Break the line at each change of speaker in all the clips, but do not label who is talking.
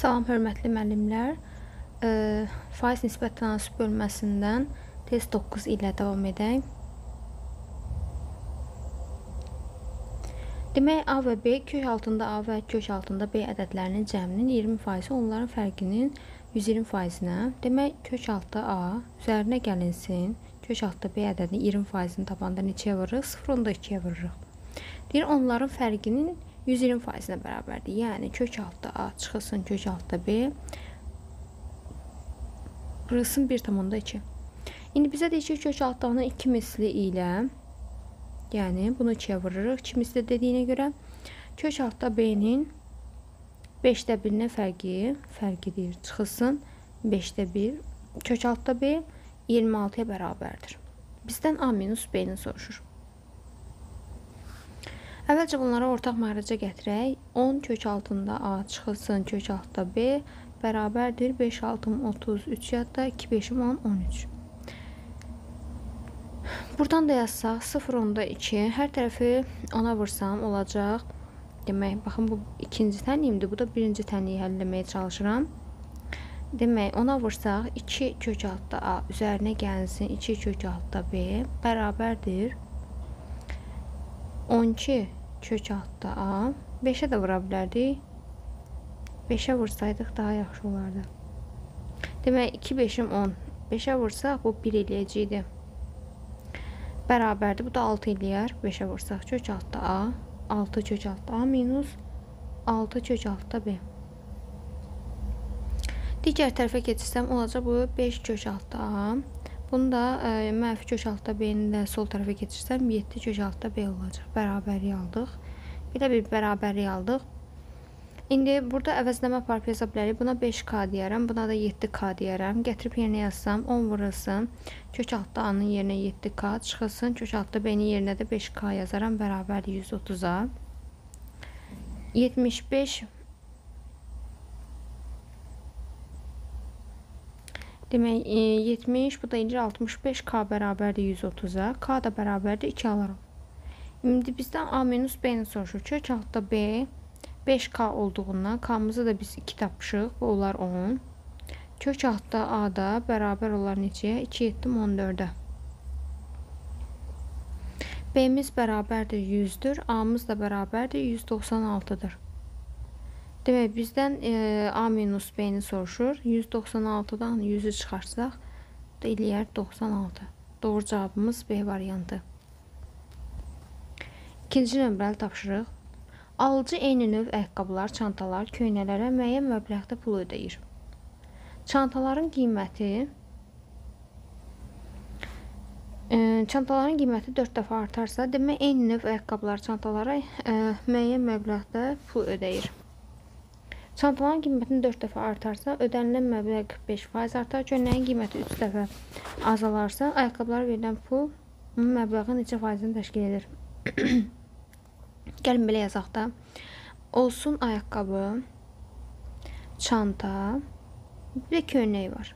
Salam, hörmətli müəllimlər. Faiz nisbət tənasüb bölməsindən test 9 ilə davam edək. Demək, A və B kök altında A və kök altında B ədədlərinin cəminin 20%, onların fərqinin 120%-nə. Demək, kök altda A üzərinə gəlinsin. Kök altda B ədədinin 20%-ni tapanda neçəyə vururıq? 0,2-yə vururuq. Deyir, onların fərqinin 120%-nə bərabərdir. Yəni, kök altda A çıxılsın kök altda B vurulsun 1,2. İndi bizə deyir ki, kök altdanın 2 misli ilə, yəni bunu 2-yə vururuq. 2 misli dediyinə görə kök altda B-nin 5də 1-nə fərqidir. Çıxılsın 5də 1. Kök altda B 26-ya bərabərdir. Bizdən A minus B-ni soruşur. Əvvəlcə bunlara ortaq məxrəcə gətirək. 10 kök altında A çıxılsın kök altda B bərabərdir 5 6 33 yadda 2 5 10 13. Buradan da yazsaq 0,2 hər tərəfi 10-a vursam olacaq. Demək, baxın bu ikinci tənliyimdir, bu da birinci tənliyi həll etməyə çalışıram. Demək, 10-a vursaq 2 kök altda A üzərinə gəlsin 2 kök altda B bərabərdir 12 kök altda A. 5-ə də vura bilərdik. 5-ə vursaydıq daha yaxşı olardı. Demək, 2 5-im 10. 5-ə vursaq bu 1 eləyəcəkdi. Bərabərdir. Bu da 6 eləyər. 5-ə vursaq kök altda A. 6 kök altda A minus 6 kök altda B. Digər tərəfə keçirsəm olacaq bu 5 kök altda A. Bunu da mənfi kök altda B-ni də sol tərəfə keçirsəm 7 kök altda B olacaq. Bərabərlik aldıq. Belə bir bərabərlik aldıq. İndi burada əvəzləmə aparıb yaza bilərik. Buna 5K deyərəm, buna da 7K deyərəm. Gətirib yerinə yazsam 10 vurulsun. Kök altda A-nın yerinə 7K çıxılsın. Kök altda B-nin yerinə də 5K yazaram. Bərabərlik 130-a. 75 Demək, 70, bu da indir 65K bərabərdir 130-a. K da bərabərdir 2 alarım. İndi bizdən A minus B-ni soruşur. Kök altda B 5K olduğundan K-mızı da biz 2 tapmışıq. Bu olar 10. Kök altda A da bərabər olar neçəyə? 2 7 14-ə. B-miz bərabərdir 100-dür. A-mız da bərabərdir 196-dır. Demək, bizdən A minus B-ni soruşur. 196-dan 100-ü çıxarsaq da eləyər 96. Doğru cavabımız B variantı. İkinci nömrəli tapşırıq. Alıcı eyni növ ayaqqabılar, çantalar, köynələrə müəyyən məbləğdə pul ödəyir. Çantaların qiyməti 4 dəfə artarsa, demək eyni növ ayaqqabılar, çantalara müəyyən məbləğdə pul ödəyir. Çantaların qiymətini 4 dəfə artarsa, ödənilən məbləğ 45% artar. Köynəyin qiyməti 3 dəfə azalarsa, ayaqqabılara verilən pul məbləğin neçə faizini təşkil edir? Gəlin belə yazaq da. Olsun ayaqqabı, çanta və köynək var.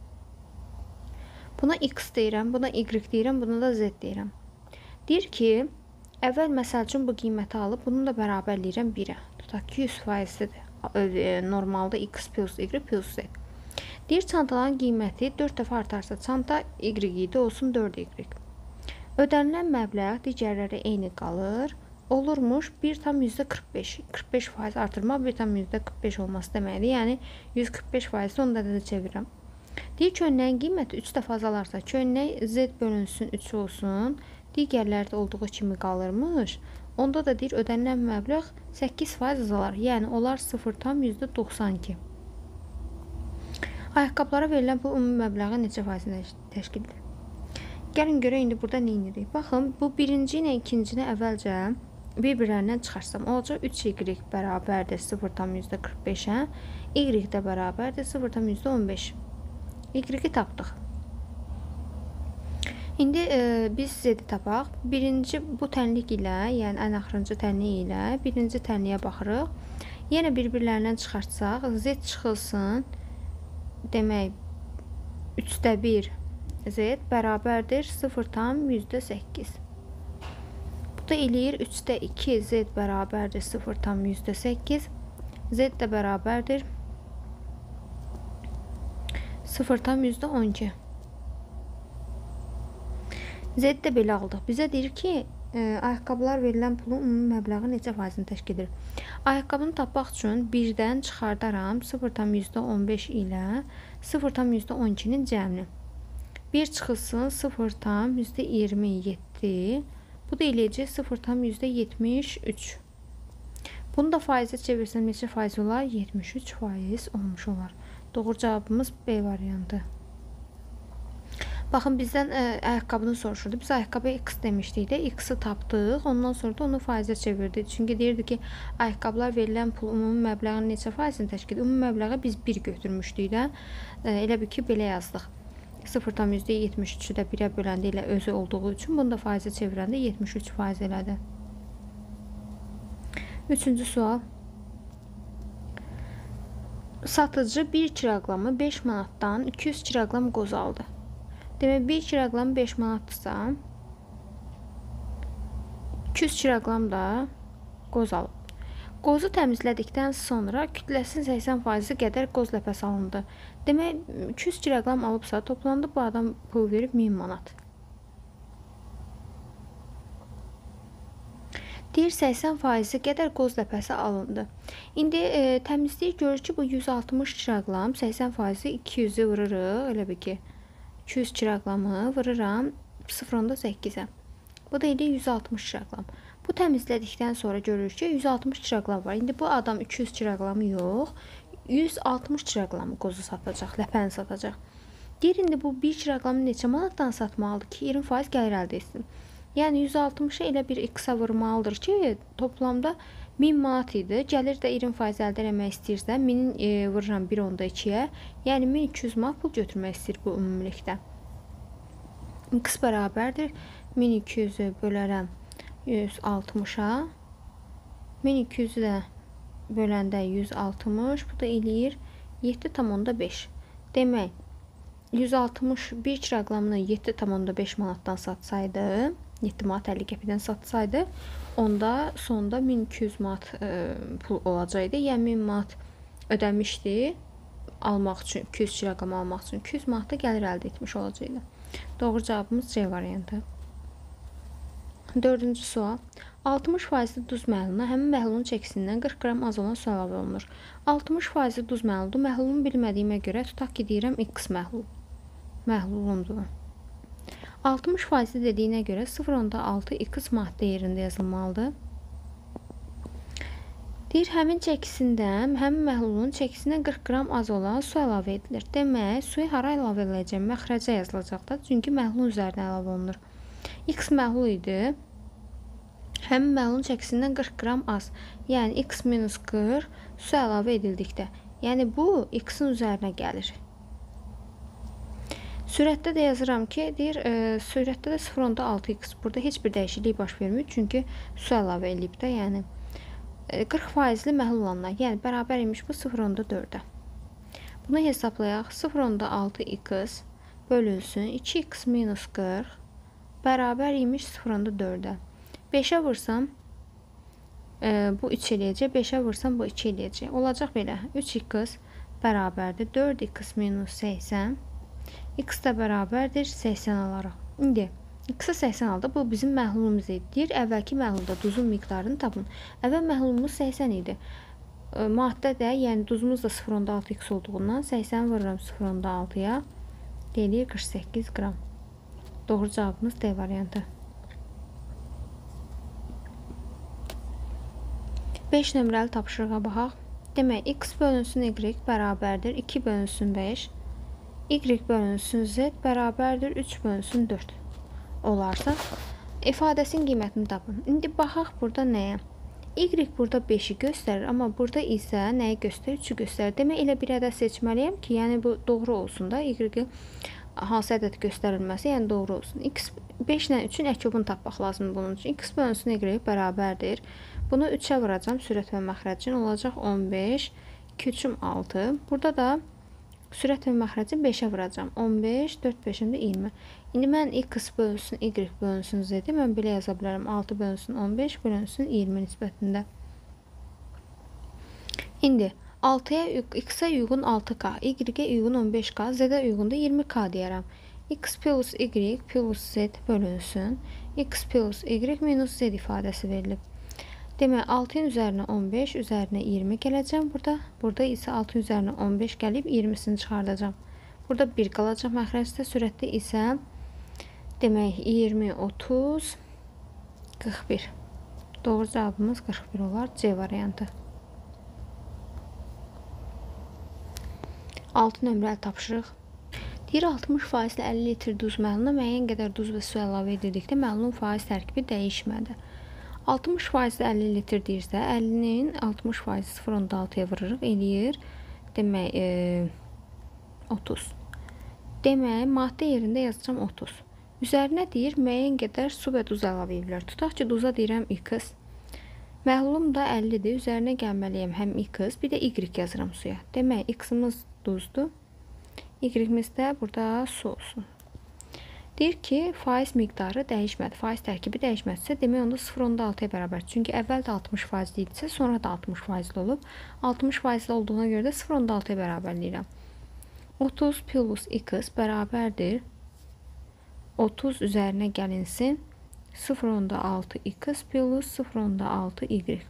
Buna X deyirəm, buna Y deyirəm, buna da Z deyirəm. Deyir ki, əvvəl məsəl üçün bu qiyməti alıb, bunu da bərabərləyirəm 1-ə. Tutaq ki, 100%-dir. Normalda X plus Y plus Z. Deyir, çantaların qiyməti 4 dəfə artarsa, çanta Y idi, olsun 4Y. Ödənilən məbləğ digərləri eyni qalır. Olurmuş 1,45. 45% artırmaq 1,45 olması deməkdir. Yəni 145%-i onu da çevirirəm. Deyir, köynəyin qiyməti 3 dəfə azalarsa, köynək Z bölünsün 3 olsun. Digərləri də olduğu kimi qalırmış. Onda da deyir, ödənilən məbləğ 8% azalar. Yəni olar 0,92. Ayaqqabılara verilən bu ümumi məbləğin neçə faizini təşkil edir? Gəlin görək indi burada nə edirik? Baxın, bu birinci ilə ikinci əvvəlcə bir-birlərindən çıxarsam olacaq 3Y bərabərdir 0,45-ə, Y də bərabərdir 0,15. Y-i tapdıq. İndi biz Z-i tapaq. Birinci bu tənlik ilə, yəni ən axırıncı tənlik ilə birinci tənliyə baxırıq. Yenə bir-birlərindən çıxartsaq, Z çıxılsın. Demək, 3də 1 Z bərabərdir 0,8. Bu da eləyir 3də 2 Z bərabərdir 0,8. Z də bərabərdir 0,12. Z də belə aldıq. Bizə deyir ki, ayaqqabılar verilən pulun ümumi məbləği neçə faizini təşkil edir? Ayaqqabını tapmaq üçün 1-dən çıxardaram 0,15 ilə 0,12-nin cəmini. 1 çıxılsın 0,27. Bu da eləyəcək 0,73. Bunu da faizə çevirsəm neçə faiz olar? 73 faiz olmuş olar. Doğru cavabımız B variantı. Baxın, bizdən ayaqqabını soruşurdu. Biz ayaqqabıya x demişdik də, x-i tapdıq. Ondan sonra da onu faizə çevirdik. Çünki deyirdi ki, ayaqqabılar verilən pul ümumi məbləğin neçə faizini təşkil edir? Ümumi məbləği biz 1 götürmüşdük də. Elə bir ki, belə yazdıq. 0,73-ü də 1-ə böləndə ilə özü olduğu üçün bunu da faizə çevirəndə 73 faiz elədi. Üçüncü sual. Satıcı 1 kiloqramı 5 manatdan 200 kiloqram qoz aldı. Demək, 1 kiloqram 5 manatdırsa, 200 kiloqram da qoz alıb. Qozu təmizlədikdən sonra kütləsinin 80% qədər qoz ləpəsi alındı. Demək, 200 kiloqram alıbsa, toplandı bu adam pul verib 1000 manat. Deyir 80% qədər qoz ləpəsi alındı. İndi təmizləyir, görür ki, bu 160 kiloqram, 80%-i 200-ü vururuz, elə bir ki, 200 kiloqramı vururam 0,8-ə. Bu da elə 160 kiloqram. Bu təmizlədikdən sonra görürük ki, 160 kiloqram var. İndi bu adam 200 kiloqramı yox, 160 kiloqramı qozu satacaq, ləpəni satacaq. Deyir, indi bu 1 kiloqramı neçə manatdan satmalıdır ki, 20% gəlir əldə etsin. Yəni 160-ı elə bir x-a vurmalıdır ki, toplamda 1000 manat idi. Gəlir də 20% əldə etmək istəyirsə, 1000-i vururam 1/2-yə. Yəni 1200 manat pul götürmək istəyir bu ümumilikdə. X bərabərdir 1200-ü bölərəm 160-a. 1200-ü də böləndə 160, bu da eləyir 7,5. Demək, 161 kiloqramını 7,5 manatdan satsaydı, 7 manat 50 qəpikdən satsaydı, onda sonda 1200 manat pul olacaqdı. Yəni 1000 manat ödəmişdi almaq üçün, 200 kiloqram almaq üçün 200 manat da gəlir əldə etmiş olacaqdı. Doğru cavabımız C variantı. Dördüncü sual. 60% duz məhluluna həmin məhlulun çəkisindən 40 qram az olan su əlavə olunur. 60% duz məhluludur. Məhlulunu bilmədiyimə görə tutaq ki, deyirəm x məhlulundur. 60% dediyinə görə 0,6 x maddə yerində yazılmalıdır. Deyir, həmin çəkisindən, həmin məhlulun çəkisindən 40 qram az olan su əlavə edilir. Demək, suyu hara əlavə ediləcək? Məxrəcə yazılacaq da, çünki məhlulun üzərinə əlavə olunur. X məhlul idi. Həmin məhlulun çəkisindən 40 qram az. Yəni, x minus 40 su əlavə edildikdə. Yəni, bu x-in üzərinə gəlir. Sürətdə də yazıram ki, deyir, sürətdə də 0,6 x. Burada heç bir dəyişiklik baş vermir, çünki su əlavə edilib də, yəni 40%li məhlul olanlar, yəni bərabər imiş bu 0,4-ə. Bunu hesablayaq. 0,6 x bölünsün 2x minus 40 bərabər imiş 0,4-ə. 5-ə vursam bu 3 eləyəcək, 5-ə vursam bu 2 eləyəcək. Olacaq belə, 3x bərabərdir 4x minus 80, x də bərabərdir 80 alaraq. İndi x-i 80 aldı, bu bizim məhlulumuz idi. Deyir, əvvəlki məhlulda duzun miqdarını tapın. Əvvəl məhlulumuz 80 idi. Maddə də, yəni duzumuz da 0,6 x olduğundan 80 vururam 0,6-ya, deyir 48 qram. Doğru cavabımız D variantı. 5 nömrəli tapşırığa baxaq. Demək, x bölünsün y bərabərdir 2 bölünsün 5, y bölünsün z bərabərdir 3 bölünsün 4 olarsa, ifadəsinin qiymətini tapın. İndi baxaq burada nəyə? Y burada 5-i göstərir, amma burada isə nəyi göstərir? 3-ü göstərir. Demək, elə bir ədəd seçməliyəm ki, yəni bu doğru olsun da. Y-i hansı ədəd göstərilməsi, yəni doğru olsun. X 5 ilə 3-ün əkobunu tapmaq lazımdır bunun üçün. X bölünsün y bərabərdir. Bunu 3-ə vuracam, sürət və məxrəcin olacaq 15, 2 3-üm 6. Burada da sürət və məxrəcin 5-ə vuracam. 15, 4 5-ində 20. İndi mən x bölünsün, y bölünsün z-i mən belə yaza bilərəm. 6 bölünsün 15 bölünsün 20 nisbətində. İndi 6'ya x-ə uyğun 6k, y-ə uyğun 15k, z-ə uyğun da 20k deyərəm. X plus y plus z bölünsün. X plus y minus z ifadəsi verilib. Demək 6-ın üzərinə 15, üzərinə 20 gələcəm burada. Burada isə 6 üzərinə 15 gəlib 20-sini çıxardacam. Burada 1 qalacaq məxrəcdə, sürətdə isə demək 20, 30, 41. Doğru cavabımız 41 olar. C variantı. 6 nömrəli tapşırıq. Deyir 60% 50 litr duz məhluluna müəyyən qədər duz və su əlavə edildikdə məhlulun faiz tərkibi dəyişmədi. 60% 50 litr deyirsə, 50-nin 60% 0.6-ya vurırıq, eləyir. Demək 30. Demək, maddə yerində yazacağım 30. Üzərinə deyir, müəyyən qədər su və duz əlavə edirlər. Tutaq ki, duza deyirəm x. Məhlulum da 50-dir. Üzərinə gəlməliyəm həm x, bir də y yazıram suya. Demək, x-imiz duzdur. Y-imiz də burada su olsun. Deyir ki, faiz miqdarı dəyişmədi. Faiz tərkibi dəyişmədisə, demək onda 0.6-ya bərabər. Çünki əvvəl də 60% idisə, sonra da 60% olub. 60% olduğuna görə də 0.6-ya bərabərləyirəm. 30 plus x bərabərdir. 30 üzərinə gəlinsin. 0.6 x plus 0.6 y.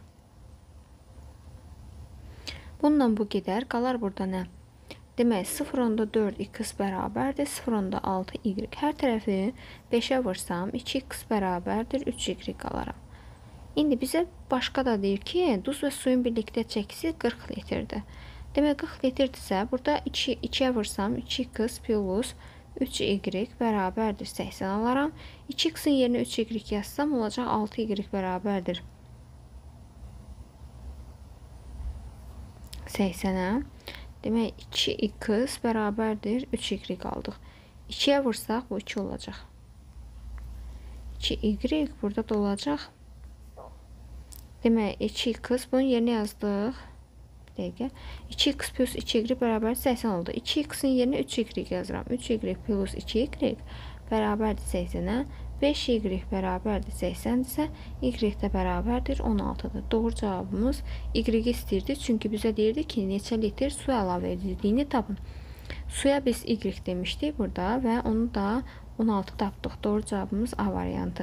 Bununla bu gedər. Qalar burada nə? Demək 0.4 x bərabərdir 0.6 y. Hər tərəfi 5-ə vursam 2x bərabərdir 3y qalaram. İndi bizə başqa da deyir ki, duz və suyun birlikdə çəkisi 40 litrdir. Demək 40 litrdirsə, burada 2-yə vursam 2x plus 3y bərabərdir 80 alaram. 2x-in yerinə 3y yazsam olacaq 6y bərabərdir 80-ə. Demək 2x bərabərdir 3y aldıq. 2-yə vursaq bu 2 olacaq. 2y burada da olacaq. Demək 2x bunun yerinə yazdıq. Bir dəqiqə. 2x plus 2y bərabər 80 oldu. 2x-in yerinə 3y yazıram. 3y plus 2y bərabərdir 80-ə. 5y bərabərdir 80-dirsə, y də bərabərdir 16-dır. Doğru cavabımız y istəyirdi. Çünki bizə deyirdi ki, neçə litr su əlavə edildiyini tapın. Suya biz y demişdik burada və onu da 16 tapdıq. Doğru cavabımız A variantı.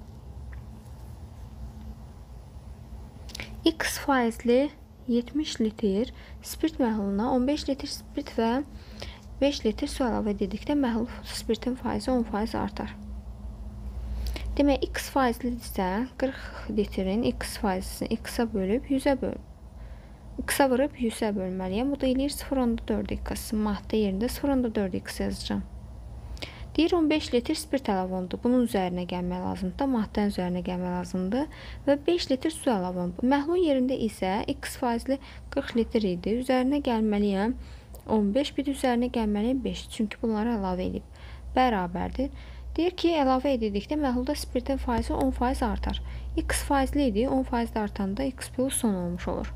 X faizli 70 litr spirt məhluluna 15 litr spirt və 5 litr su əlavə edildikdə məhlul spirtin faizi 10% artar. Demək, x faizlidirsə, 40 litrin x faizlisini x-a bölüb 100-ə bölüb. X-a vurub 100-ə bölməliyəm. Bu da eləyir 0.4 x. Maddə yerində 0.4 x yazacağım. Deyir 15 litr spirt əlavə olundu. Bunun üzərinə gəlmək lazımdır. Maddənin üzərinə gəlmək lazımdır. Və 5 litr su əlavə olundu. Məhlulun yerində isə x faizli 40 litr idi. Üzərinə gəlməliyəm 15, bir də üzərinə gəlməliyəm 5. Çünki bunları əlavə edib. Bərabərdir. Deyir ki, əlavə edildikdə məhlulda spirtin faizi 10% artar. X faizli idi, 10% artanda x plus son olmuş olur.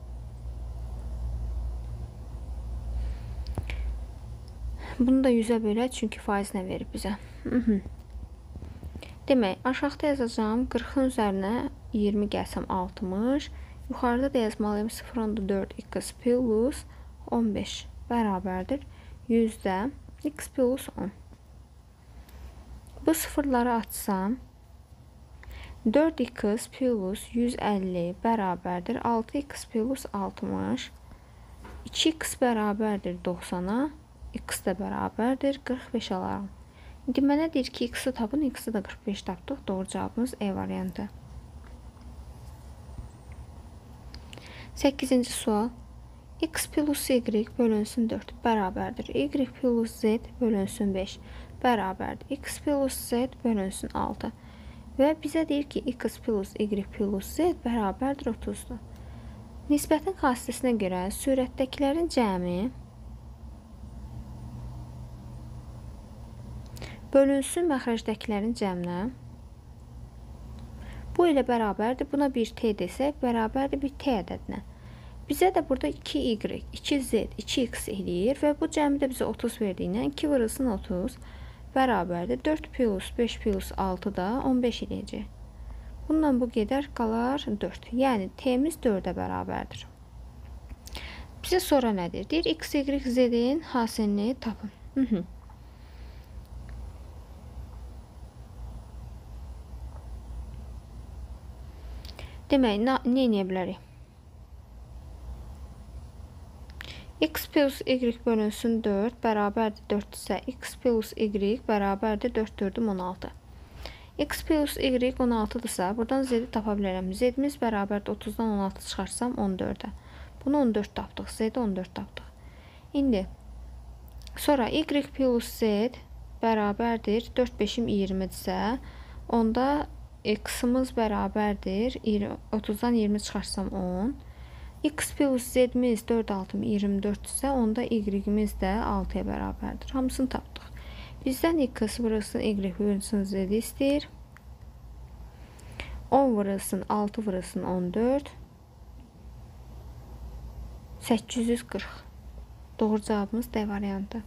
Bunu da 100-ə bölək, çünki faiz nə verib bizə? Demək, aşağıda yazacağım 40-ın üzərinə 20 gəlsəm 60. Yuxarıda da yazmalıyım 0.4 x plus 15 bərabərdir 100-də x plus 10. Bu sıfırları açsam 4x plus 150 bərabərdir 6x plus 60. 2x bərabərdir 90-a, x də bərabərdir 45 alaram. İndi mənə deyir ki, x-i tapın, x-i də 45 tapdıq. Doğru cavabımız E variantı. 8-ci sual. X plus y bölünsün 4 bərabərdir. Y plus z bölünsün 5 bərabərdir. X plus z bölünsün 6. Və bizə deyir ki, x plus y plus z bərabərdir 30-dur. Nisbətin xassəsinə görə surətdəkilərin cəmi bölünsün məxrəcdəkilərin cəminə. Bu ilə bərabərdir. Buna bir t desək, bərabərdir bir t ədədinə. Bizə də burada 2y, 2z, 2x eləyir və bu cəmi də bizə 30 verdiyindən 2 vurulsun 30 bərabərdir. 4 plus 5 plus 6 da 15 eləyəcək. Bununla bu gedər, qalar 4. Yəni t'miz 4-ə bərabərdir. Bizə sonra nədir? Deyir, x, y, z-in hasilini tapın. Demək, nə edə bilərik? X plus y bölünsün 4 bərabərdir 4 isə x plus y bərabərdir 4 4-üm 16. X plus y 16-dırsa, buradan z-i tapa bilərəm. Z-imiz bərabərdir 30-dan 16 çıxarsam 14-ə. Bunu 14 tapdıq, z-i 14 tapdıq. İndi, sonra y plus z bərabərdir 4 5-im 20-dirsə, onda x-ımız bərabərdir 30-dan 20 çıxarsam 10. X plus z-imiz 4 6-ım 24-dirsə, onda y-imiz də 6-ya bərabərdir. Hamısını tapdıq. Bizdən x vurulsun y vurulsun z istəyir. 10 vurulsun 6 vurulsun 14. 840. Doğru cavabımız D variantı.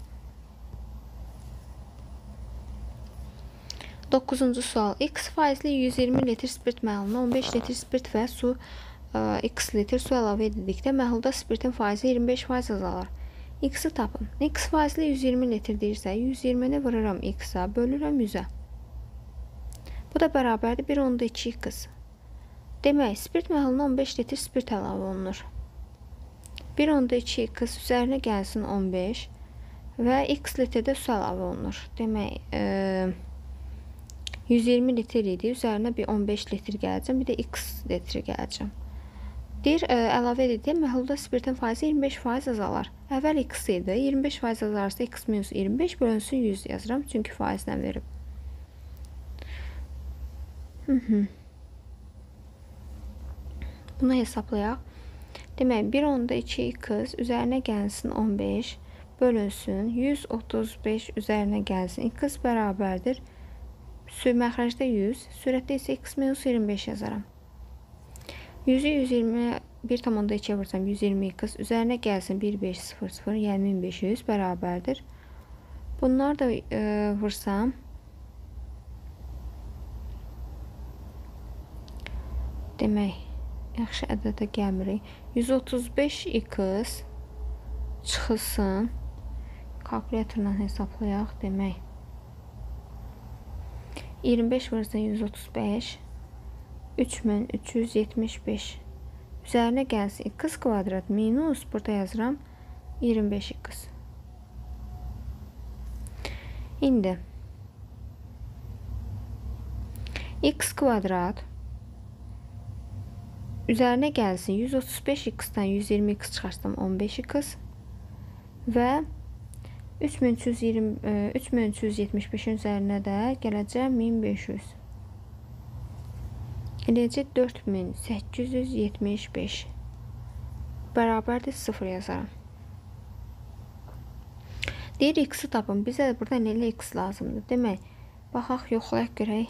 9-cu sual. X faizli 120 litr spirt məhuluna 15 litr spirt və su x litr su əlavə edildikdə məhulda spirtin faizi 25% azalır. X-i tapın. X faizli 120 litr deyirsə, 120-ni vururam x-a, bölürəm 100-ə. Bu da bərabərdir 1/2 x. Demək, spirt məhuluna 15 litr spirt əlavə olunur. 1/2 x üzərinə gəlsin 15 və x litrdə su əlavə olunur. Demək, 120 litr idi, üzərinə bir 15 litr gələcəm, bir də x litri gələcəm. Deyir, əlavə edildi, məhulda spirtin faizi 25% azalar. Əvvəl x idi, 25% azalarsa x minus 25 bölünsün 100 yazıram, çünki faizlə verib. Bunu hesablayaq. Demək, 1/2 x üzərinə gəlsin 15 bölünsün 135 üzərinə gəlsin x bərabərdir. Məxrəcdə 100, sürətdə isə x minus 25 yazaram. 100-ü 120 vursam 120 x üzərinə gəlsin 1500, yəni 1500 bərabərdir. Bunları da vursam demək, yaxşı ədədə gəlmirik. 135 x çıxılsın. Kalkulyatorla hesablayaq. Demək, 25 vurursan 135 3375 üzərinə gəlsin x kvadrat minus, burada yazıram 25 x. İndi x kvadrat üzərinə gəlsin 135 x-dan 120 x çıxarsam 15 x və 3375-in üzərinə də gələcək 1500. Eləcək 4875 bərabərdir 0 yazaram. Deyir, x-i tapın. Bizə də burada nə ilə x lazımdır. Demək, baxaq, yoxlayaq görək.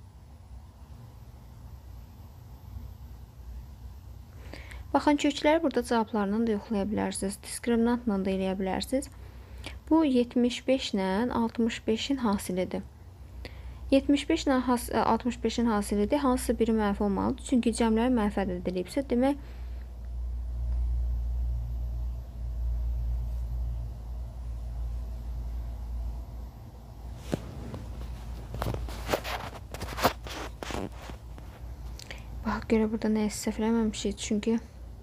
Baxın, kökləri burada cavablarından da yoxlaya bilərsiniz. Diskriminantla da eləyə bilərsiniz. Bu 75 ilə 65-in hasilidir. 75 ilə 65-in hasilidir. Hansısa biri mənfi olmalıdır. Çünki cəmləri mənfi ədəd edilibsə, demək bax, görə burada nəyə səhv eləməmişik. Çünki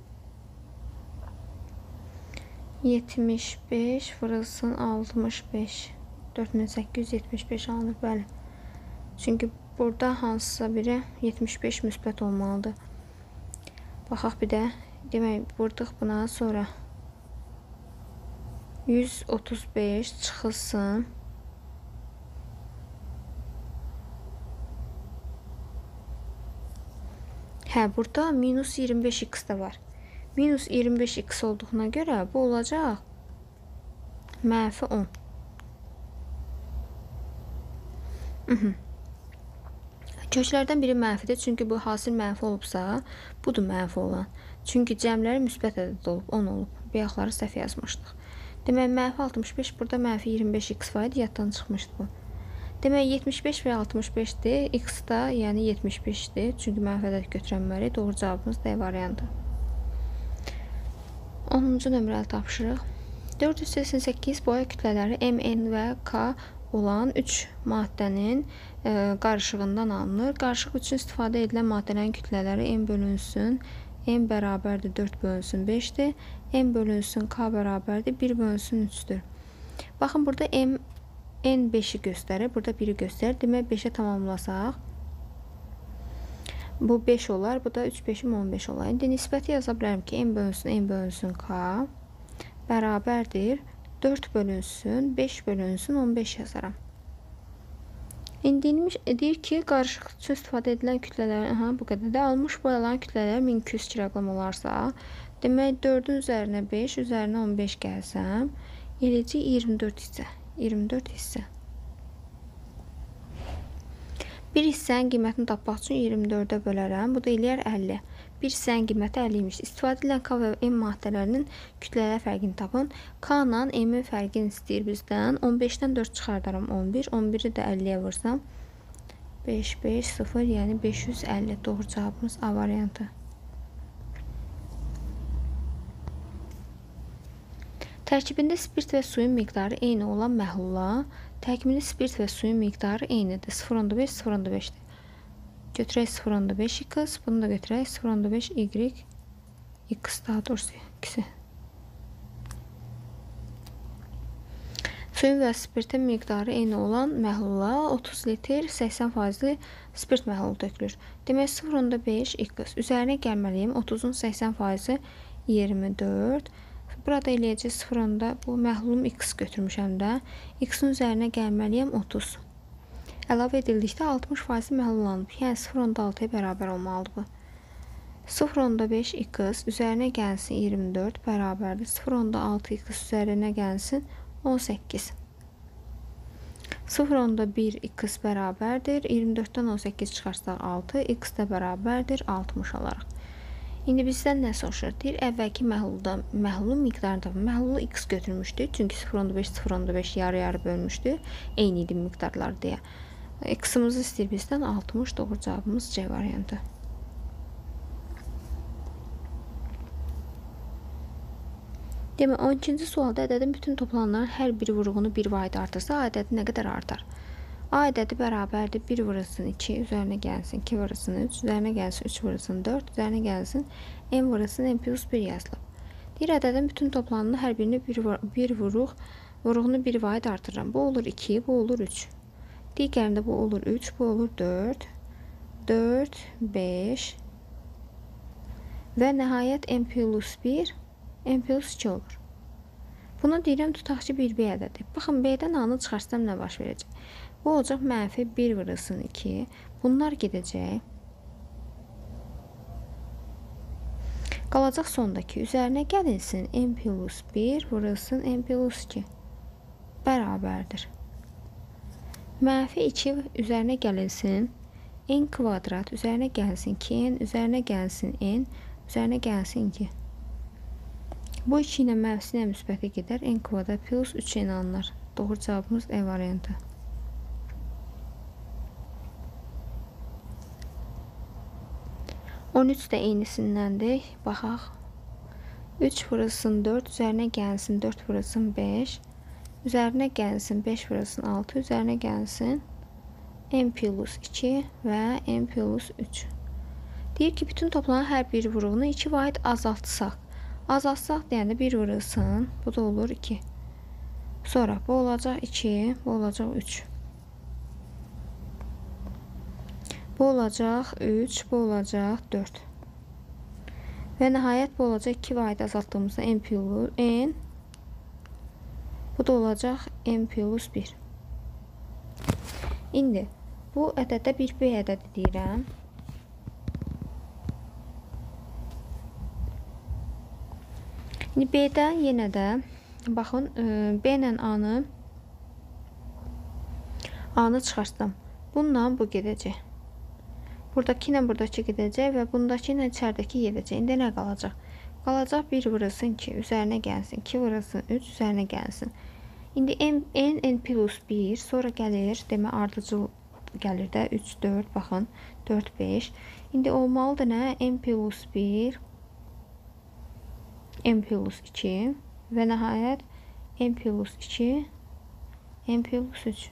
75 vurulsun 65 4875 alınır, bəli. Çünki burada hansısa biri 75 müsbət olmalıdır. Baxaq bir də. Demək, vurduq buna, sonra 135 çıxılsın. Hə, burada minus 25x də var. Minus 25x olduğuna görə bu olacaq mənfi 10. Köklərdən biri mənfidir, çünki bu hasil mənfi olubsa, budur mənfi olan. Çünki cəmləri müsbət ədəd olub, 10 olub. Bayaqları səhv yazmışdıq. Demək, mənfi 65, burada mənfi 25x var idi, yaddan çıxmışdı bu. Demək, 75 və 65-dir, x da yəni 75-dir, çünki mənfi ədəd götürənməli. Doğru cavabımız D variantı. 10-cu nömrəli tapşırıq. 488 boya kütlələri MN və K olan 3 maddənin qarışığından alınır. Qarışıq üçün istifadə edilən maddələrin kütlələri M bölünsün. M bərabərdir 4 bölünsün 5'dir. M bölünsün K bərabərdir 1 bölünsün 3'dür. Baxın, burada M N 5'i göstərir. Burada 1'i göstərir. Demək 5'e tamamlasaq bu 5 olar. Bu da 3 5'im 15 olar. İndi nisbəti yaza bilərəm ki, M bölünsün K bərabərdir 4 bölünsün 5 bölünsün 15 yazaram. İndi deyir ki, qarışıq üçün istifadə edilən kütlələrin bu qədər də almış boyaların kütlələri 1200 kiloqram olarsa, demək 4'ün üzərinə 5, üzərinə 15 gəlsəm, eləcə 24 hissə. 24 hissə. Bir hissənin qiymətini tapmaq üçün 24'ə bölərəm. Bu da eləyər 50. Bir hissənin qiyməti 50 imiş. İstifadə edilən K və M maddələrinin kütlələr fərqini tapın. K ilə M-in fərqini istəyir bizdən. 15'dən 4 çıxardaram 11. 11'i də 50'yə vursam 5, 5, 0, yəni 550. Doğru cavabımız A variantı. Tərkibində spirt və suyun miqdarı eyni olan məhlula tərkibində spirt və suyun miqdarı eynidir. 0.5, 0.5'dir. Götürək 0.5 x, bunu da götürək 0.5 y, x daha doğrusu ikisi. Suyun və spirtin miqdarı eyni olan məhlula 30 litr 80% spirt məhlulu tökülür. Demək 0.5 x üzərinə gəlməliyim. 30'un 80% 24. Burada eləyəcək 0'ında bu məhlulum x götürmüşəm də. X-in üzərinə gəlməliyəm 30. Əlavə edildikdə 60% məhlullanıb. Yəni 0.6'ya bərabər olmalıdır bu. 0.5 x üzərinə gəlsin 24 bərabərdir. 0.6 x üzərinə gəlsin 18. 0.1 x bərabərdir. 24'dən 18 çıxarsaq 6. X də bərabərdir 60 olaraq. İndi bizdən nə soruşur? Deyir, əvvəlki məhlulun miqdarını tapın. Məhlulu x götürmüşdü. Çünki 0.5 0.5 yarı-yarı bölmüşdü. Eyni idi miqdarlar deyə. X-imizi istəyir bizdən 60. Doğru cavabımız C variantı. Demək, 12-ci sualda ədədin bütün toplananların hər bir vurğunu 1 vahid artırsa, A ədədi nə qədər artar? A ədədi bərabərdir 1 vurulsun 2, üzərinə gəlsin 2 vurulsun 3, üzərinə gəlsin 3 vurulsun 4, üzərinə gəlsin M vurulsun M plus 1 yazılıb. Deyir, ədədin bütün toplananı hər birini vurğunu 1 vahid artırıram. Bu olur 2, bu olur 3. Digərində bu olur 3, bu olur 4, 4, 5 və nəhayət M plus 1, M plus 2 olur. Bunu deyirəm, tutaq ki, bir B ədədi. Baxın, B'dən A-nı çıxarsam nə baş verəcək? Bu olacaq mənfi 1 vurulsun 2. Bunlar gedəcək. Qalacaq sondakı. Üzərinə gəlinsin M plus 1 vurulsun M plus 2. Bərabərdir. Mənfi 2 üzərinə gəlinsin N kvadrat. Üzərinə gəlsin 2N. Üzərinə gəlsin N. Üzərinə gəlsin 2. Bu 2 ilə mənfisi ilə müsbətə gedər. N kvadrat plus 3N alınır. Doğru cavabımız E variantı. 13 də eynisindəndir. Baxaq. 3 vurulsun 4, üzərinə gəlsin 4 vurulsun 5. Üzərinə gəlsin 5 vurulsun 6, üzərinə gəlsin M plus 2 və M plus 3. Deyir ki, bütün toplanan hər bir vurğunu 2 vahid azaltsaq. Azaltsaq deyəndə 1 vurulsun, bu da olur 2. Sonra bu olacaq 2, bu olacaq 3. Bu olacaq 3, bu olacaq 4. Və nəhayət bu olacaq 2 vahid azaltdığımızda M plus N. Bu da olacaq M plus 1. İndi bu ədədə bir B ədədi deyirəm. İndi B-dən yenə də baxın, B ilə A-nı çıxarsam. Bununla bu gedəcək. Buradakı ilə buradakı gedəcək və bundakı ilə içəridəki gedəcək. İndi nə qalacaq? Qalacaq 1 vurulsun 2, üzərinə gəlsin. 2 vurulsun 3, üzərinə gəlsin. İndi N plus 1, sonra gəlir, demə ardıcıl gəlir də 3, 4, baxın, 4, 5. İndi olmalıdır nə? N plus 1 n plus 2 və nəhayət n plus 2, n plus 3.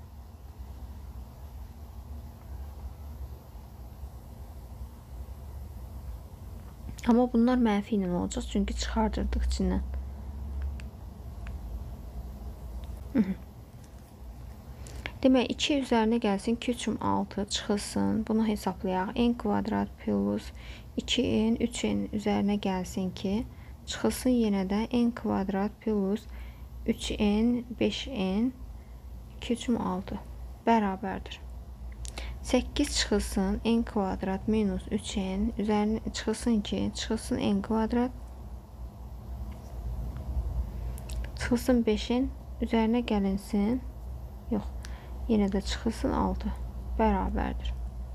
Amma bunlar mənfi ilə olacaq, çünki çıxardırdıq içindən. Demək, 2 üzərinə gəlsin 2/6 çıxılsın. Bunu hesablayaq. N kvadrat plus 2n, 3n üzərinə gəlsin ki, çıxılsın yenə də n kvadrat plus 3n, 5n, 2/6 bərabərdir. 8 çıxılsın n kvadrat minus 3n üzərinə çıxılsın ki, çıxılsın n kvadrat, çıxılsın 5n üzərinə gəlinsin, yox, yenə də çıxılsın 6 bərabərdir.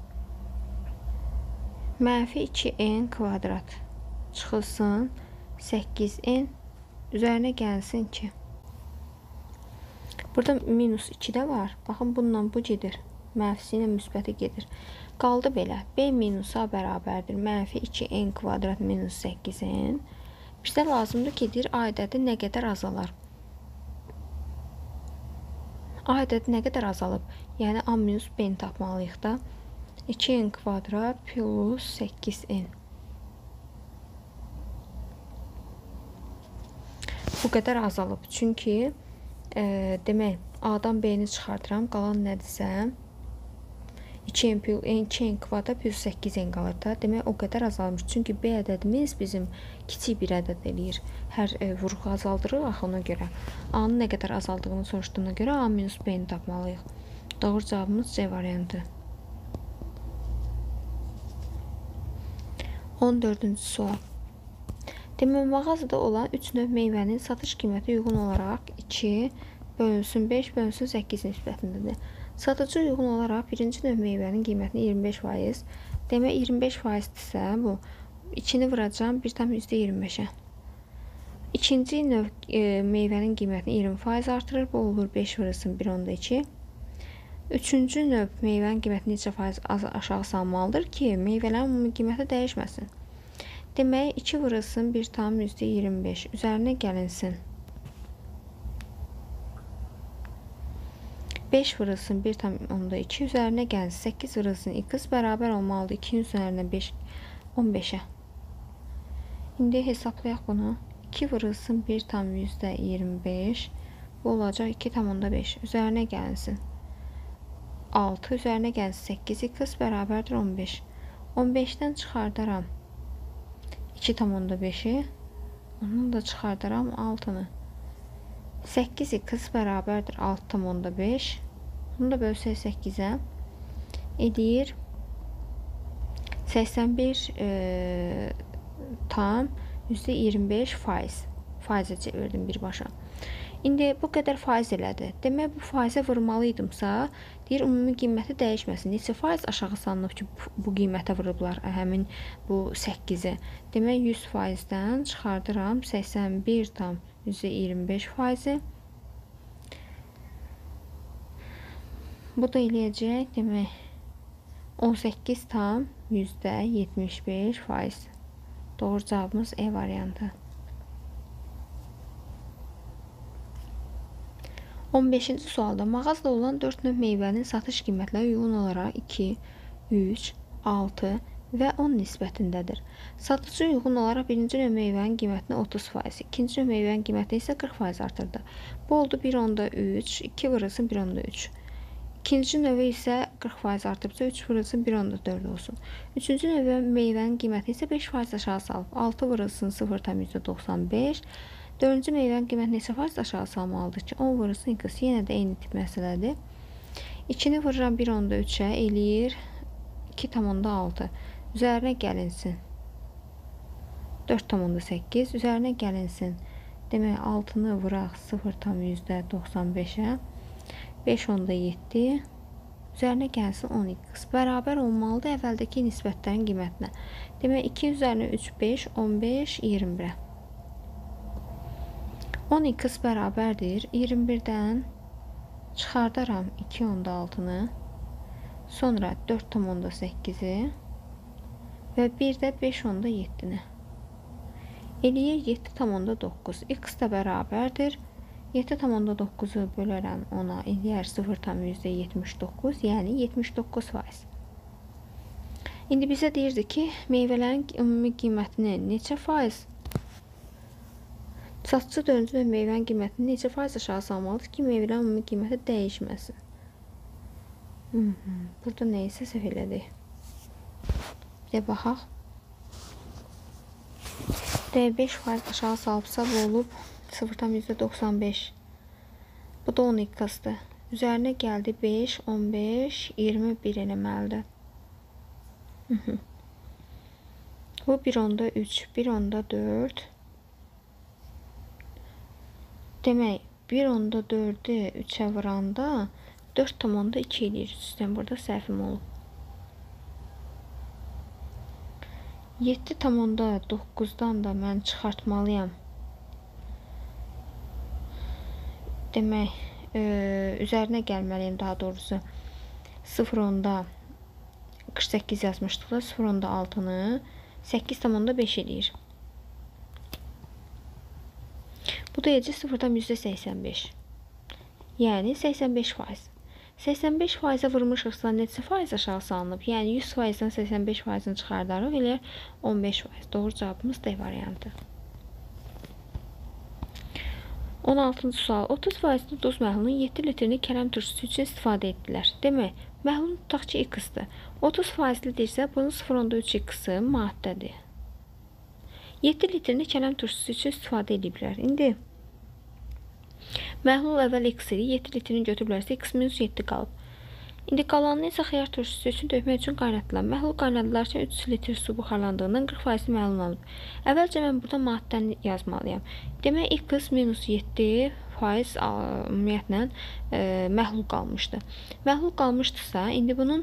Mənfi 2n kvadrat çıxılsın 8n üzərinə gəlsin ki, burada minus 2 də var. Baxın, bununla bu gedir. Mənfisi ilə müsbəti gedir. Qaldı belə. B minus A bərabərdir. Mənfi 2n kvadrat minus 8n. Bizə lazımdır ki, A ədədi nə qədər azalar. A ədədi nə qədər azalıb? Yəni A minus B-ni tapmalıyıq da. 2n kvadrat plus 8n. Bu qədər azalıb. Çünki demək, A-dan B-ni çıxardıram. Qalan nədirsə 2n kvadrat plus 8n qalır da. Demək, o qədər azalmış. Çünki B ədədimiz bizim kiçik bir ədəd eləyir. Hər vurğu azaldırıq axı ona görə. A-nın nə qədər azaldığını soruşduğuna görə A minus B-ni tapmalıyıq. Doğru cavabımız C variantı. 14-cü sual. Demək, mağazada olan 3 növ meyvənin satış qiyməti uyğun olaraq 2 bölünsün 5 bölünsün 8 nisbətindədir. Satıcı uyğun olaraq birinci növ meyvənin qiymətini 25%. Demək, 25%-dirsə bu 2-ni vuracam 1,25-ə. İkinci növ meyvənin qiymətini 20% artırır. Bu olur 5 vurulsun 1,2. Üçüncü növ meyvənin qiymətini neçə faiz aşağı salmalıdır ki, meyvələrin ümumi qiyməti dəyişməsin. Demək, 2 vurulsun 1,25 üzərinə gəlinsin. 5 vurulsun 1,2 üzərinə gəlsin. 8 vurulsun x bərabər olmalıdır 2-nin üzərinə 5, 15-ə. İndi hesablayaq bunu. 2 vurulsun 1,25 bu olacaq 2,5 üzərinə gəlsin. 6 üzərinə gəlsin 8x bərabərdir 15. 15-dən çıxardaram 2,5-i. Onu da çıxardaram 6-nı. 8x bərabərdir 6,5. Bunu da bölsək 8-ə. Edir 81 tam %25 faiz. Faizə çevirdim birbaşa. İndi bu qədər faiz elədi. Demək, bu faizə vurmalıydımsa, deyir, ümumi qiyməti dəyişməsin. Neçə faiz aşağı salınıb ki, bu qiymətə vurublar həmin bu 8-i. Demək, 100%-dən çıxardıram 81 tam %25 faizi. Bu da eləyəcək, demək, 18 tam %75 faiz. Doğru cavabımız E variantı. 15-ci sualda mağazada olan 4 növ meyvənin satış qiymətləri uyğun olaraq 2, 3, 6 və 10 nisbətindədir. Satıcı uyğun olaraq birinci növ meyvənin qiymətini 30%, ikinci növ meyvənin qiymətini isə 40% artırdı. Bu oldu 1,3, 2 vurulsun 1,3. İkinci növü isə 40% artıbsa 3 vurulsun 1,4 olsun. Üçüncü növü meyvənin qiyməti isə 5% aşağı salıb. 6 vurulsun 0,95. Dördüncü meyvənin qiyməti neçə faiz aşağı salmalıdır ki, 10 vurulsun x. Yenə də eyni tip məsələdir. 2-ni vururam 1,3-ə eləyir 2,6. Üzərinə gəlinsin 4,8. Üzərinə gəlinsin. Demək, 6-nı vuraq 0,95-ə 5,7. Üzərinə gəlsin 10x. Bərabər olmalıdır əvvəldəki nisbətlərin qiymətinə. Demək, 2 üzərinə 3, 5, 15, 21-ə. 10x bərabərdir 21-dən çıxardaram 2,6-nı, sonra 4,8-i və bir də 5,7-ni. eləyir 7,9. X də bərabərdir. 7,9-u bölərəm 10-a eləyər 0,79, yəni 79%. İndi bizə deyirdi ki, meyvələrin ümumi qiymətini neçə faiz? Satıcı dördüncü növ meyvənin qiymətini neçə faiz aşağı salmalıdır ki, meyvələrin ümumi qiyməti dəyişməsin? Burada neysə səhv elədik. Bir də baxaq. D5% aşağı salıbsa bu olub 0,95. Bu da 10 x-dır. Üzərinə gəldi 5, 15, 21 eləməlidir. Bu 1,3, 1,4. Demək, 1,4-ü 3-ə vuranda 4,2 eləyir. Üstdən burada səhvim olub. 7,9-dan da mən çıxartmalıyam. Demək, üzərinə gəlməliyim daha doğrusu. 0,48 yazmışdıqda 0,6-nı 8,5 eləyir. Bu da necə 0,85. Yəni 85%. 85%-ə vurmuşuqsa neçə faiz aşağı salınıb? Yəni 100%-dən 85%-ni çıxardarıq, elə 15%. Doğru cavabımız D variantı. 16-cı sual. 30% duz məhlulunun 7 litrini kələm turşusu üçün istifadə etdilər. Demək, məhlulun tutaq ki, x-dır. 30% deyirsə, bunun 0,3 x-ı maddədir. 7 litrini kələm turşusu üçün istifadə ediblər. İndi məhlul əvvəl x idi, 7 litrini götürüblərsə x minus 7 qalıb. İndi qalanını isə xiyar turşusu üçün dökmək üçün qaynatılan. Məhlul qaynadılarkən 3 litr su buxarlandığından 40% məhlul alınıb. Əvvəlcə mən burada maddəni yazmalıyam. Demək, x minus 7% ümumiyyətlə məhlul qalmışdı. Məhlul qalmışdısa, indi bunun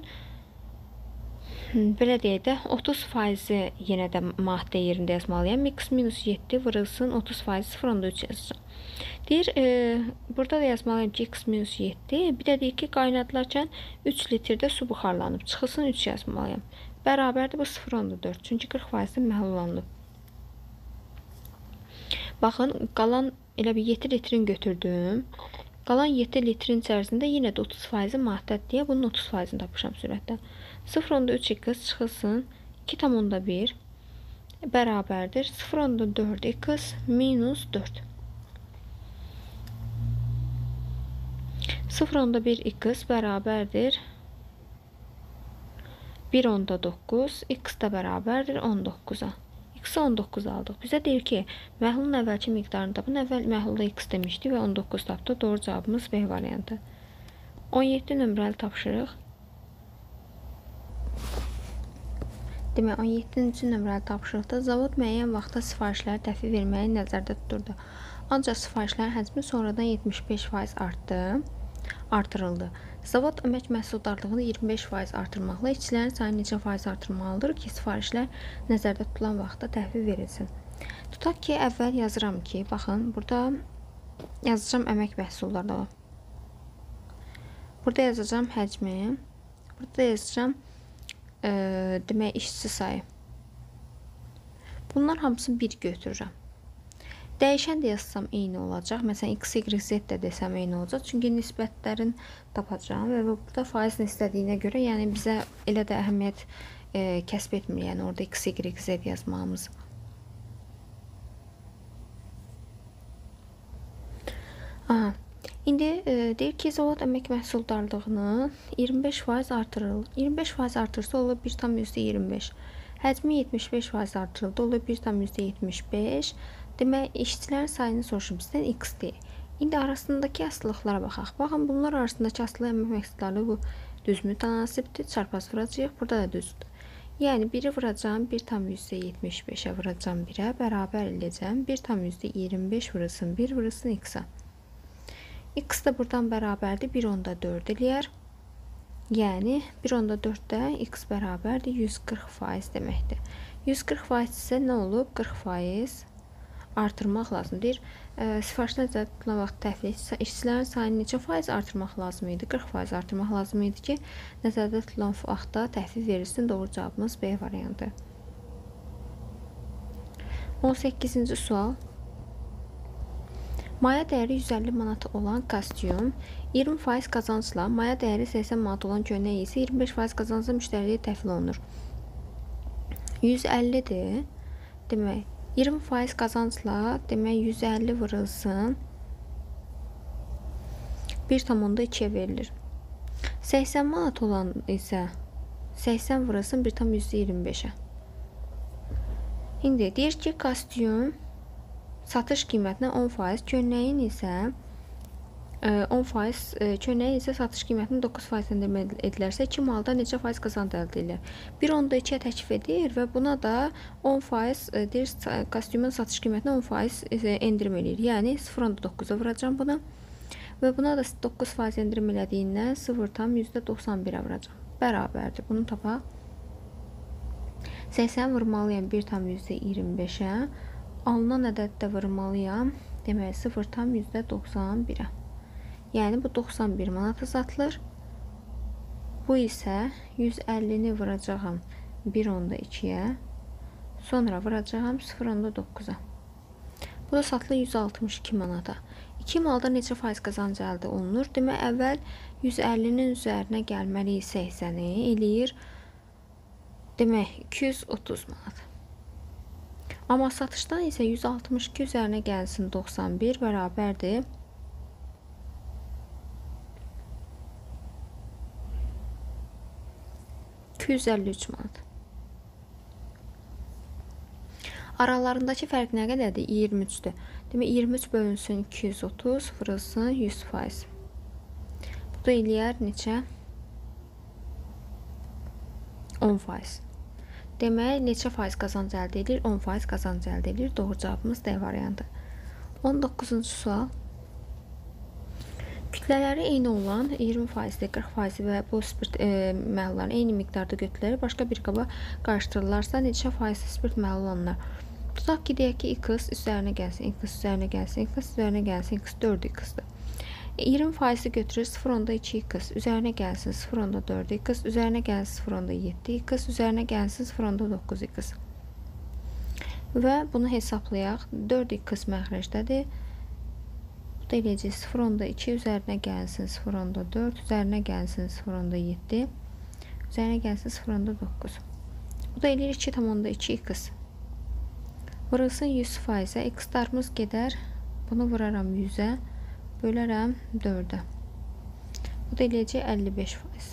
belə deyək də 30%-i yenə də maddə yerində yazmalıyam. X minus 7 vurulsun 30% 0,3 yazacağım. Deyir, burada da yazmalıyım ki, x minus 7. Bir də deyir ki, qaynadılarkən 3 litrdə su buxarlanıb. Çıxılsın 3 yazmalıyım. Bərabərdir bu 0,4. Çünki 40%-i məhlul alınıb. Baxın, qalan elə bir 7 litrini götürdüm. Qalan 7 litrin içərisində yenə də 30%-i maddədir deyə bunun 30%-ni tapmışam sürətdən. 0,3 x çıxılsın 2,1 bərabərdir 0,4 x minus 4. 0,1 x bərabərdir 1,9, x da bərabərdir 19-a. X-i 19 aldıq. Bizə deyir ki, məhlulun əvvəlki miqdarını tapın. Əvvəl məhlulda x demişdi və 19 tapdı. Doğru cavabımız B variantı. 17 nömrəli tapşırıq. Demək, 17-ci nömrəli tapşırıqda zavod müəyyən vaxtda sifarişləri təhvil verməyi nəzərdə tuturdu. Ancaq sifarişlərin həcmi sonradan 75% artırıldı. Zavod əmək məhsuldarlığını 25% artırmaqla işçilərin sayını neçə faiz artırmalıdır ki, sifarişlər nəzərdə tutulan vaxtda təhvil verilsin. Tutaq ki, əvvəl yazıram ki, baxın, burada yazacağım əmək məhsuldarlığı. Burada yazacağım həcmi. Burada yazacağım demək, işçi sayı. Bunlar hamısını bir götürürəm. Dəyişən də yazsam eyni olacaq. Məsələn, x, y, z də desəm eyni olacaq. Çünki nisbətlərin tapacağım və burada faizin istədiyinə görə, yəni bizə elə də əhəmiyyət kəsb etmir. Yəni orada x, y, z yazmağımız. Aha. İndi deyir ki, zavod əmək məhsuldarlığını 25% artırılır. 25% artırsa olur 1,25. Həcmi 75% artırıldı, olur 1,75. Demək, işçilərin sayını soruşur bizdən x deyir. İndi arasındakı asılılıqlara baxaq. Baxın, bunlar arasındakı asılı əmək məhsuldarlığı bu düz mütənasibdir. Çarpaz vuracağıq, burada da düzdür. Yəni, biri vuracağım 1,75'ə vuracağım 1'ə, bərabər edəcəm. 1,25 vurulsun 1 vurulsun x-a. X da buradan bərabərdir 1,4 eləyər. Yəni 1,4-də x bərabərdir 140% deməkdir. 140% isə nə olub? 40% artırmaq lazımdır. Sifarişlər nəzərdə tutulan vaxt təhvil işçilərin sayını neçə faiz artırmaq lazım idi? 40% artırmaq lazım idi ki, nəzərdə tutulan vaxtda təhvil verilsin. Doğru cavabımız B variantı. 18-ci sual. Maya dəyəri 150 manat olan kostyum 20% qazancla, maya dəyəri 80 manat olan köynək isə 25% qazancla müştəriyə təhvil olunur. 150-dir. Demək, 20% qazancla, demək 150 vurulsun 1,2-yə verilir. 80 manat olan isə 80 vurulsun 1,25-ə. İndi deyir ki, kostyum satış qiymətinə 10%, köynəyin isə 10%, köynəyin isə satış qiymətinə 9% endirmə edilərsə, 2 malda neçə faiz qazanc əldə edilir? 1.2-yə təklif edir və buna da 10% deyir, kostyumun satış qiymətinə 10% endirim eləyir. Yəni 0.9-a vuracam buna və buna da 9% endirim elədiyindən 0,91-ə vuracam. Bərabərdir. Bunu tapaq. 80 vurmalıyam 1,25-ə. Alınan ədəddə vurmalıyam. Demək 0,91-ə. Yəni bu 91 manata satılır. Bu isə 150-ni vuracağım 1.2-yə. Sonra vuracağım 0.9-a. Bu da satılır 162 manata. 2 malda neçə faiz qazanc əldə olunur? Demək, əvvəl 150-nin üzərinə gəlməliyik 80-i eləyir. Demək, 230 manat. Amma satışdan isə 162 üzərinə gəlsin 91 bərabərdir. 253 manat. Aralarındakı fərq nə qədərdir? 23-dür. Demək, 23 bölünsün 230 vurulsun 100%. Bu da eləyər neçə? 10%. Demək, neçə faiz qazanc əldə edir? 10% qazanc əldə edir. Doğru cavabımız D variantı. 19-cu sual. Kütlələri eyni olan 20%, 40% və bu spirt məhlulların eyni miqdarda götürülərək başqa bir qaba qarışdırılırsa, neçə faiz spirt məhlul alınır? Tutaq ki, deyək ki, x üzərinə gəlsin, x üzərinə gəlsin, x üzərinə gəlsin, x 4x-dir. 20% götürür 0.2x, üzərinə gəlsin 0.4x, üzərinə gəlsin 0.7x, üzərinə gəlsin 0.9x. Və bunu hesablayaq. 4x məxrəcdədir. Bu da eləyəcək 0.2 üzərinə gəlsin 0.4, üzərinə gəlsin 0.7, üzərinə gəlsin 0.9. Bu da eləyir 2,2x. Vurulsun 100%-ə, x-darımız gedər. Bunu vuraram 100-ə, bölərəm 4-ə. Bu da eləyəcək 55%.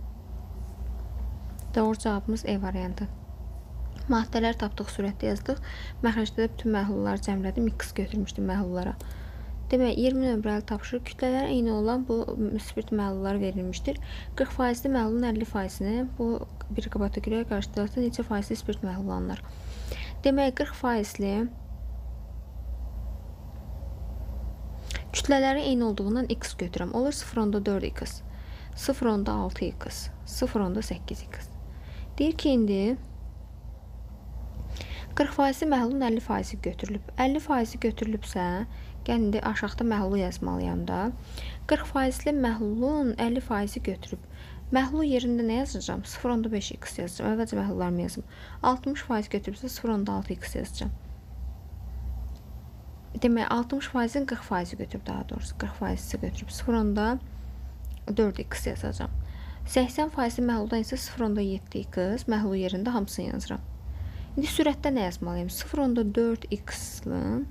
Doğru cavabımız E variantı. Maddələr tapdıq surətdə yazdıq. Məxrəcdə də bütün məhlulları cəmlədim. X götürmüşdüm məhlullara. Demək, 20 nömrəli tapşırıq kütlələr eyni olan bu müsbət məhlullar verilmişdir. 40%li məhlulun 50%-ni bu bir qaba tökülərək qarşıdırılsa neçə faizli spirt məhlul alınır? Demək, 40%li kütlələri eyni olduğundan x götürürəm. Olur 0.4x, 0.6x, 0.8x. Deyir ki, indi 40% məhlulun 50% götürülüb. 50% götürülübsə, gəlin indi aşağıda məhlulu yazmalıyam da. 40%li məhlulun 50% götürüb. Məhlul yerində nə yazacağım? 0.5x yazacağım. Əvvəlcə məhlullarımı yazım. 60% götürübsə 0.6x yazacağım. Demək, 60%-in 40%-i götürüb daha doğrusu. 40%-i götürüb 0.4x yazacağım. 80%-li məhluldan isə 0.7x məhlul yerində hamısını yazıram. İndi sürətdə nə yazmalıyım? 0.4x-ın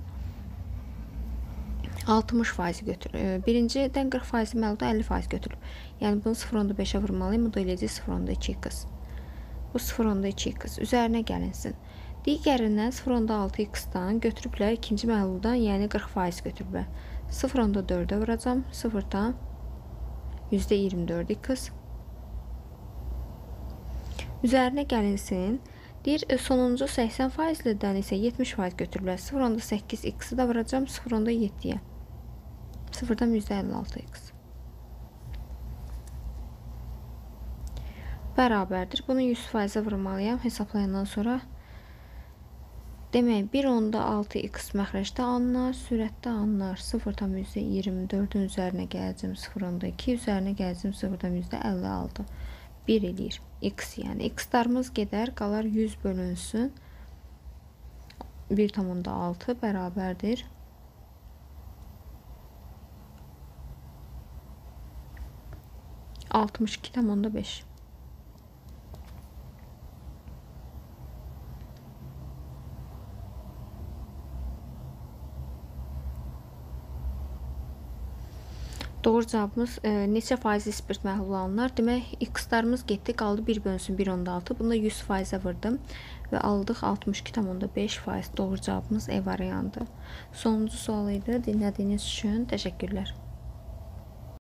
60% götürülür. Birincidən 40% məhlulda 50% götürülüb. Yəni bunu 0.5-ə vurmalıyım. Bu da eləyəcək 0.2x. Bu 0.2x. Üzərinə gəlinsin. Digərindən 0.6x-dan götürüblər ikinci məhluldan, yəni 40% götürüblər. 0.4-ə vuracam. 0'dan %24x. Üzərinə gəlinsin. Deyir, sonuncu 80%-dən isə 70% götürüblər. 0.8x-i da vuracam 0.7-yə. 0'dan %56x. Bərabərdir. Bunu 100%-ə vurmalıyam hesaplayandan sonra. Demək, 1.6x məxrəcdə alınır, sürətdə alınır 0.24-ün üzərinə gələcəm 0.2, üzərinə gələcəm 0.56. 1 eləyir. X yəni. X-darımız gedər, qalar 100 bölünsün 1,6 bərabərdir 62,5. Doğru cavabımız neçə faizli spirt məhlulu alınır? Demək, x-larımız getdi, qaldı 1 bölünsün 1,6. Bunda 100%-ə vurdım və aldıq 62,5%. Doğru cavabımız E variantı. Sonuncu sual idi. Dinlədiyiniz üçün təşəkkürlər.